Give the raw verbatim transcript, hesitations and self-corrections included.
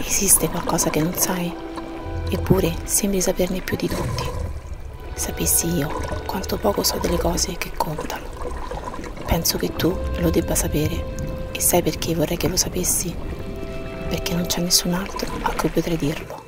Esiste qualcosa che non sai? Eppure sembri saperne più di tutti. Sapessi io quanto poco so delle cose che contano. Penso che tu lo debba sapere, e sai perché vorrei che lo sapessi? Perché non c'è nessun altro a cui potrei dirlo.